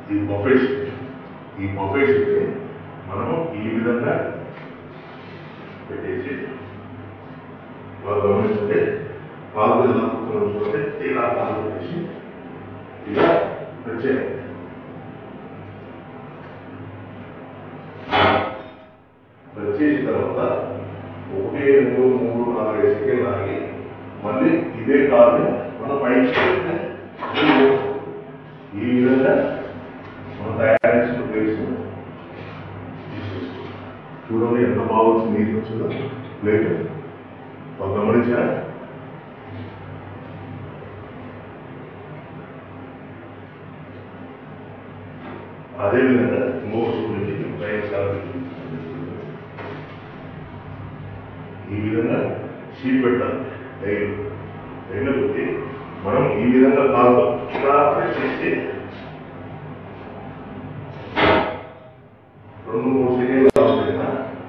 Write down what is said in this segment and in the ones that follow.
ఈ buffet sheet, ఈ buffet sheet మనము ఈ విధంగా పెట్టేసి గమనించండి. కాలు ఎలా కూర్చోవడం చూడండి, ఇలా కాలు పెట్టేసి ఇలా వచ్చేయాలి. వచ్చేసిన తర్వాత 1, 2, 3, 4, 5 సెకండ్లు ఆగి మళ్ళీ ఇదే కాలు మనం పైకి ఈ విధంగా మనం తయారు చేసిన ప్లేస్ చూడండి ఎంత బాగా వచ్చింది, నీట్ వచ్చిందో ప్లేట్. గమనించారా? అదేవిధంగా ఇంకొక చూడండి, ఈ విధంగా షీట్ పెట్టాలి. రైలు పెట్టి మనం ఈ విధంగా కాదు ఇలా ప్రెస్ చేసి 2-3 సెకండ్లు కావాలన్నా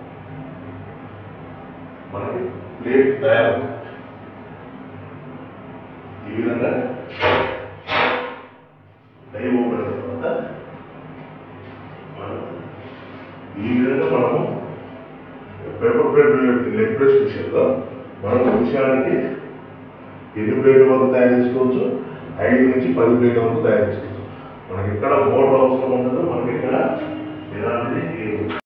మనకి ప్లేట్ తయారవుతుంది. ఈ విధంగా డై ఓపెన్ తర్వాత ఈ విధంగా మనము పేపర్ ప్లేట్ లెగ్ ప్రెస్ విషయంలో మనం నిమిషానికి 8 ప్లేట్ల వరకు తయారు చేసుకోవచ్చు, 5 నుంచి 10 ప్లేట్ల వరకు తయారు చేసుకోవచ్చు. మనకి ఎక్కడ మోటార్ అవసరం ఉండదు, మనకి ఇక్కడ ఎలాంటిది